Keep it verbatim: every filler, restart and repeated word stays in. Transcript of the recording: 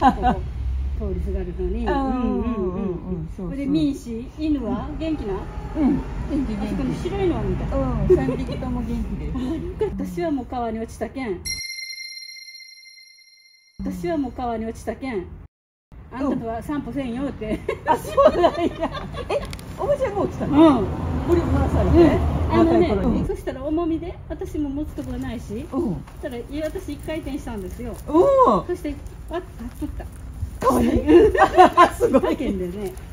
通りすがるのに。 うんうんうんそれでミンシ犬は元気な？ うん、元気あそこに元気。 白いのは見た。 うん、三匹とも元気です。 私はもう川に落ちたけん。私はもう川に落ちたけん。あんたとは散歩せんよって。 あ、そうなんや。え、おばちゃんが落ちたの？うん。振り回されて。 あのね、そしたら重みで私も持つところないし。 うん。そしたら私一回転したんですよ。 うん。 そしてわっと立った。 かわいい。すごい。 けんでね。